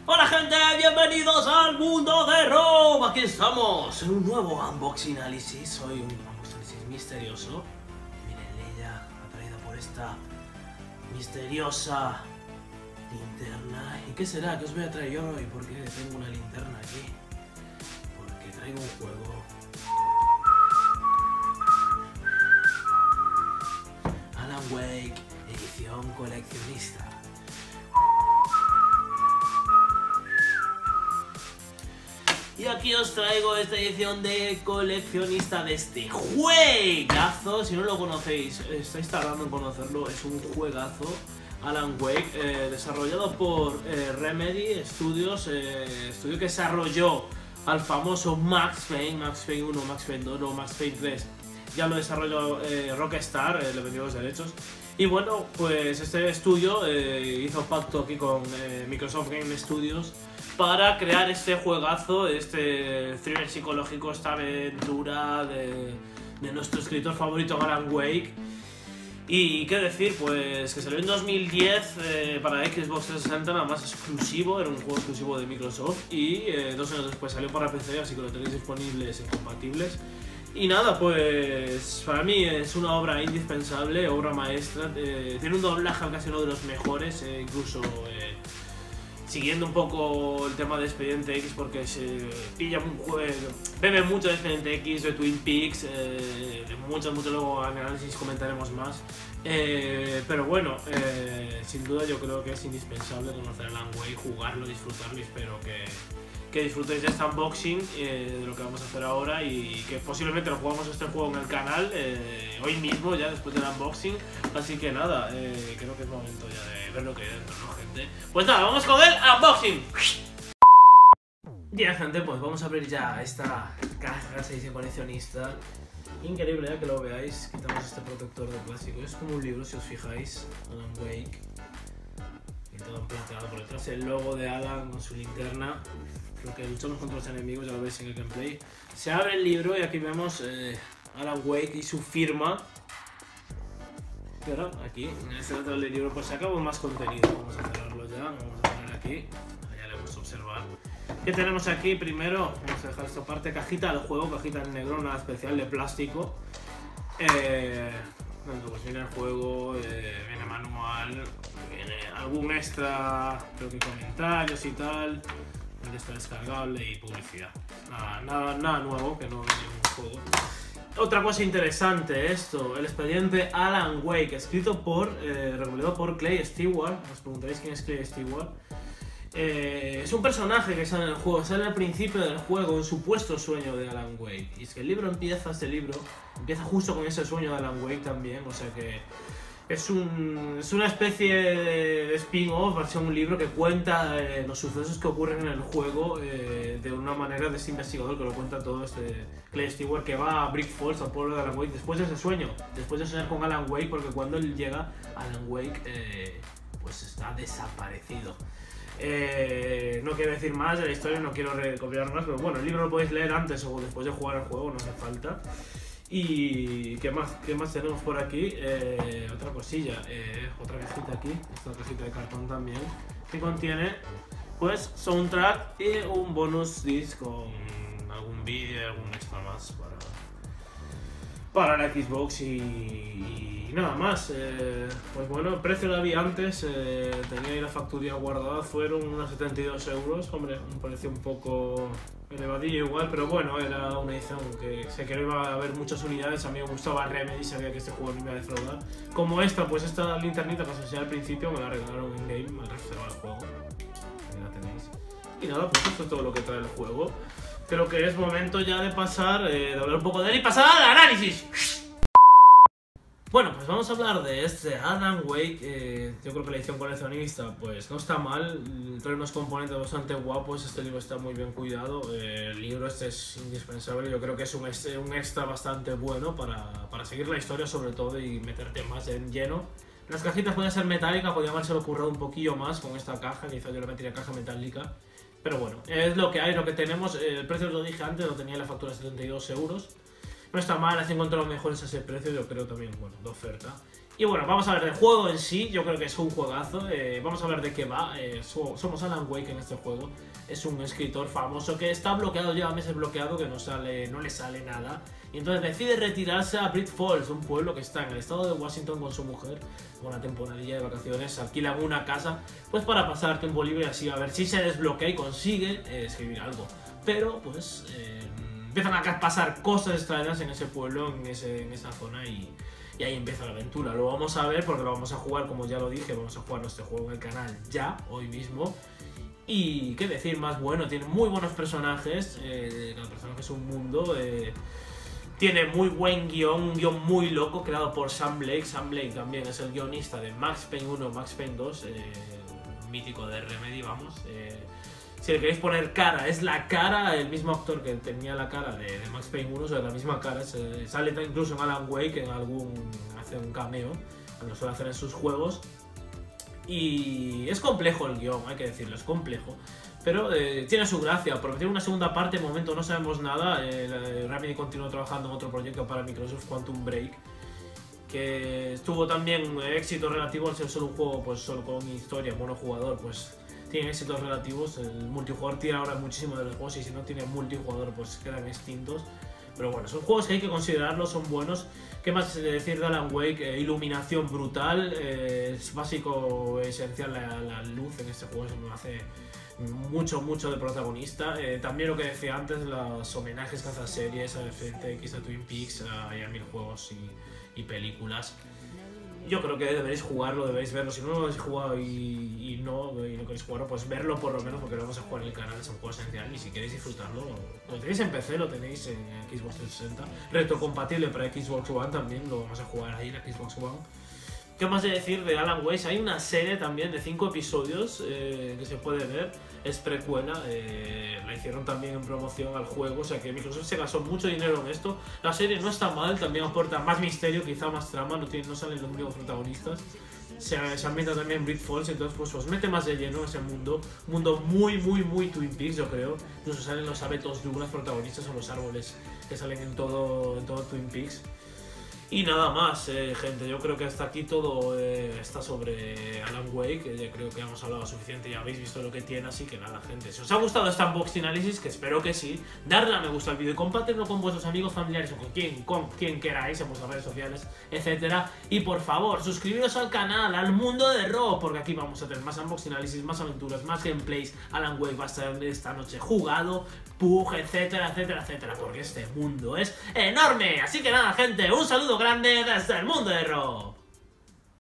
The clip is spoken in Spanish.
Hola gente, bienvenidos al mundo de Rob. Aquí estamos en un nuevo unboxing análisis. Hoy un unboxing análisis misterioso. Miren, ella atraída por esta misteriosa linterna. ¿Y qué será? ¿Qué os voy a traer yo hoy? ¿Por qué tengo una linterna aquí? Porque traigo un juego. Alan Wake, edición coleccionista. Y aquí os traigo esta edición de coleccionista de este juegazo. Si no lo conocéis, estáis tardando en conocerlo, es un juegazo. Alan Wake, desarrollado por Remedy Studios, estudio que desarrolló al famoso Max Payne 1, Max Payne 2 o Max Payne 3. Ya lo desarrolló Rockstar, le vendió los derechos. Y bueno, pues este estudio hizo pacto aquí con Microsoft Game Studios para crear este juegazo, este thriller psicológico, esta aventura de nuestro escritor favorito Alan Wake. Y qué decir, pues que salió en 2010 para Xbox 360, nada más exclusivo, era un juego exclusivo de Microsoft. Y 2 años después salió para PC, así que lo tenéis disponibles e incompatibles. Y nada, pues para mí es una obra indispensable, obra maestra. Tiene un doblaje casi uno de los mejores, incluso siguiendo un poco el tema de Expediente X, porque se pilla un juego, bebe mucho de Expediente X, de Twin Peaks, de mucho luego en análisis comentaremos más. Pero bueno, sin duda yo creo que es indispensable conocer Alan Wake, jugarlo, disfrutarlo, y espero que disfrutéis de este unboxing, de lo que vamos a hacer ahora, y que posiblemente lo jugamos este juego en el canal hoy mismo, ya después del unboxing. Así que nada, creo que es momento ya de ver lo que hay dentro, ¿no, gente? Pues nada, vamos con el unboxing. Ya, gente, pues vamos a abrir ya esta caja, se dice coleccionista. Increíble, que lo veáis. Quitamos este protector de plástico, es como un libro si os fijáis. Alan Wake, y todo emplateado por detrás, el logo de Alan con su linterna. Creo que luchamos contra los enemigos, ya lo veis en el gameplay. Se abre el libro y aquí vemos Alan Wake y su firma. Pero aquí, en este otro del libro, pues sacamos más contenido. Vamos a cerrarlo ya, vamos a poner aquí. Ya le vamos a observar. ¿Qué tenemos aquí? Primero, vamos a dejar esta parte, cajita del juego, cajita en negro, una especial de plástico. Pues viene el juego, viene manual, viene algún extra, creo que comentarios y tal. Está descargable y publicidad. Nada nuevo, que no viene en un juego. Otra cosa interesante, esto, el expediente Alan Wake, escrito por, recopilado por Clay Stewart. Os preguntaréis quién es Clay Stewart. Es un personaje que sale en el juego, sale al principio del juego, un supuesto sueño de Alan Wake. Y es que el libro empieza justo con ese sueño de Alan Wake también, o sea que es una especie de spin-off, versión un libro que cuenta los sucesos que ocurren en el juego de una manera de este investigador que lo cuenta todo, este Clay Stewart, que va a Brick Falls, al pueblo de Alan Wake, después de ese sueño, después de soñar con Alan Wake, porque cuando él llega, Alan Wake pues está desaparecido. No quiero decir más de la historia, no quiero recopilar más, pero bueno, el libro lo podéis leer antes o después de jugar al juego, no hace falta. Y ¿qué más tenemos por aquí? Otra cosilla, otra cajita aquí, esta cajita de cartón también, que contiene pues soundtrack y un bonus disc con algún vídeo y algún extra más para la Xbox y nada más. Pues bueno, el precio lo había antes, tenía ahí la factura guardada, fueron unos 72 euros, hombre, un precio un poco elevadillo igual, pero bueno, era una edición que sé que no iba a haber muchas unidades. A mí me gustaba Remedy, sabía que este juego no iba a defraudar. Como esta, pues esta linternita que os enseñé al principio, me la regalaron en game, me reserva el juego, ahí la tenéis. Y nada, pues esto es todo lo que trae el juego. Creo que es momento ya de pasar, de hablar un poco de él y pasar al análisis. Bueno, pues vamos a hablar de este Alan Wake. Yo creo que la edición coleccionista pues no está mal, trae unos componentes bastante guapos, este libro está muy bien cuidado, el libro este es indispensable, yo creo que es un extra bastante bueno para seguir la historia sobre todo y meterte más en lleno. Las cajitas pueden ser metálicas, podría haberse currado un poquillo más con esta caja, quizá yo le metería caja metálica. Pero bueno, es lo que hay, lo que tenemos. El precio lo dije antes, lo tenía en la factura de 72 euros. No está mal, has encontrado mejores a ese precio, yo creo también, bueno, de oferta. Y bueno, vamos a ver del juego en sí, yo creo que es un juegazo, vamos a ver de qué va. Somos Alan Wake en este juego, es un escritor famoso que está bloqueado, lleva meses bloqueado, que no le sale nada. Y entonces decide retirarse a Bright Falls, un pueblo que está en el estado de Washington con su mujer, con una temporadilla de vacaciones, alquilan una casa, pues para pasar tiempo libre así, a ver si se desbloquea y consigue escribir algo. Pero pues empiezan a pasar cosas extrañas en ese pueblo, en esa zona y ahí empieza la aventura. Lo vamos a ver porque lo vamos a jugar, como ya lo dije, vamos a jugar nuestro juego en el canal ya, hoy mismo. Y qué decir más bueno, tiene muy buenos personajes, cada personaje es un mundo, tiene muy buen guión, un guión muy loco creado por Sam Blake. Sam Blake también es el guionista de Max Payne 1, Max Payne 2, mítico de Remedy, vamos. Si le queréis poner cara, es la cara, el mismo actor que tenía la cara de Max Payne 1, o sea, la misma cara, sale incluso en Alan Wake, hace un cameo, lo suele hacer en sus juegos. Y es complejo el guión, hay que decirlo, es complejo. Pero tiene su gracia, porque tiene una segunda parte, de momento no sabemos nada. Remedy continuó trabajando en otro proyecto para Microsoft, Quantum Break, que tuvo también éxito relativo al ser solo un juego, pues solo con historia, monojugador, pues tiene éxitos relativos. El multijugador tira ahora muchísimo de los juegos y si no tiene multijugador pues quedan extintos. Pero bueno, son juegos que hay que considerarlos, son buenos. ¿Qué más decir de Alan Wake? Iluminación brutal, es básico, esencial la luz en este juego, eso me hace mucho de protagonista. También lo que decía antes, los homenajes que hace a series, a FTX, a Twin Peaks, a mil juegos y películas. Yo creo que deberéis jugarlo, debéis verlo. Si no lo habéis jugado y no queréis jugarlo, pues verlo por lo menos, porque lo vamos a jugar en el canal, es un juego esencial. Y si queréis disfrutarlo, lo tenéis en PC, lo tenéis en Xbox 360. Retrocompatible para Xbox One también, lo vamos a jugar ahí en la Xbox One. ¿Qué más de decir de Alan Wake? Hay una serie también de 5 episodios que se puede ver, es precuela, la hicieron también en promoción al juego, o sea que Microsoft se gastó mucho dinero en esto. La serie no está mal, también aporta más misterio, quizá más trama, no salen los mismos protagonistas. Se ambienta también en Bright Falls, entonces pues os mete más de lleno en ese mundo muy Twin Peaks, yo creo. Incluso salen los abetos de unos protagonistas o los árboles que salen en todo Twin Peaks. Y nada más, gente, yo creo que hasta aquí todo está sobre Alan Wake. Yo creo que hemos hablado suficiente, ya habéis visto lo que tiene, así que nada, gente, si os ha gustado este unboxing análisis, que espero que sí, darle a me gusta al vídeo y compartirlo con vuestros amigos, familiares o con quien queráis en vuestras redes sociales, etcétera. Y por favor, suscribiros al canal, al mundo de Rob, porque aquí vamos a tener más unboxing análisis, más aventuras, más gameplays. Alan Wake va a estar esta noche jugado, Pug, etcétera, porque este mundo es enorme. Así que nada, gente, un saludo grande desde el mundo de Rob.